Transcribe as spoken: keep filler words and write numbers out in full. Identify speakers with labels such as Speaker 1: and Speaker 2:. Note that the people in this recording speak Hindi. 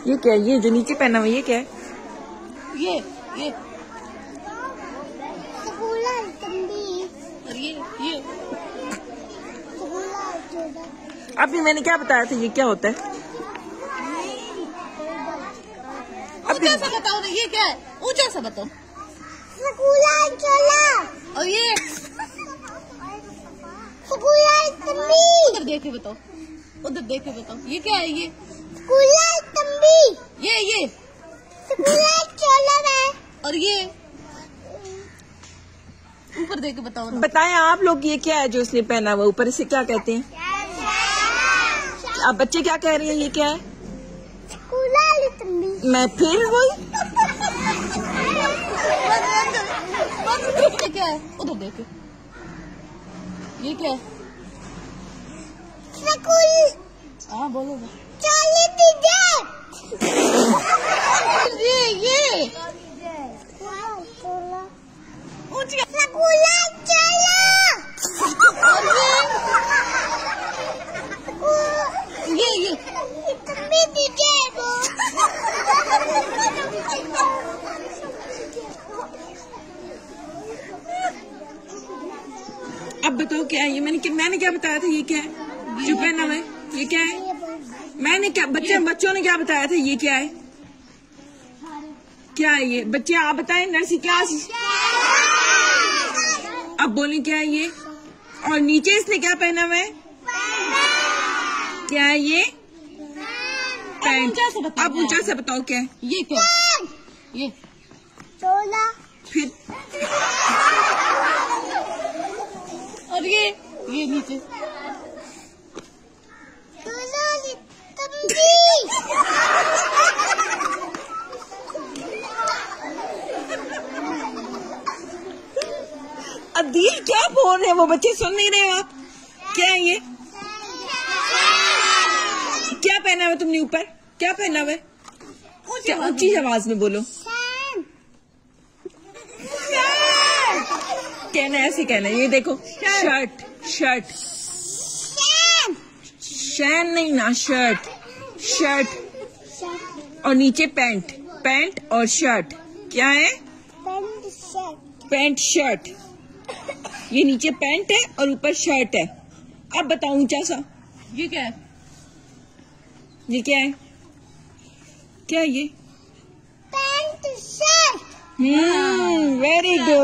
Speaker 1: ये क्या है? ये जो नीचे पहना हुआ ये क्या है?
Speaker 2: ये ये और ये ये
Speaker 1: अभी मैंने क्या बताया था ये क्या होता है?
Speaker 2: ऊंचा सा बताओ ना, ये क्या है? ऊंचा सा बताओ। और ये उधर देख के बताओ, उधर देख के बताओ, ये क्या है? ये ये ये और ये ऊपर देख के बताओ ना।
Speaker 1: बताएं आप लोग ये क्या है जो इसने पहना हुआ ऊपर, इसे क्या कहते हैं? आप बच्चे क्या कह रही हैं ये क्या है? मैं फिर वही
Speaker 2: ये क्या है? उधर देख के, ये क्या है? हाँ बोलो ना। ये ये ऊंची ये ये
Speaker 1: अब बताओ क्या है ये? मैंने मैंने क्या बताया था ये क्या है जो पहना हुआ है? ये क्या है? मैंने क्या बच्चे बच्चों ने क्या बताया था ये क्या है? क्या है ये? बच्चे आप बताएं, नर्सरी क्लास। अब बोले क्या है ये? और नीचे इसने क्या पहना हुआ है? क्या है ये? पैंट। अब ऊंचा से बताओ क्या है?
Speaker 2: ये क्या है? ये
Speaker 1: फिर
Speaker 2: और ये ये नीचे
Speaker 1: अदील क्या बोल रहे हैं? वो बच्चे सुन नहीं रहे हो आप? क्या है ये? क्या पहना हुआ तुमने ऊपर? क्या पहना हुआ है? ऊंची आवाज में बोलो। कहना है ऐसे कहना है। ये देखो शर्ट शर्ट शैन नहीं ना, शर्ट शर्ट और नीचे पैंट पैंट और शर्ट। क्या है? Pant shirt. ये नीचे पैंट है और ऊपर शर्ट है। अब बताओ ऊंचा सा
Speaker 2: ये क्या है?
Speaker 1: ये क्या है? क्या है ये?
Speaker 2: Pant shirt.
Speaker 1: Hmm very good.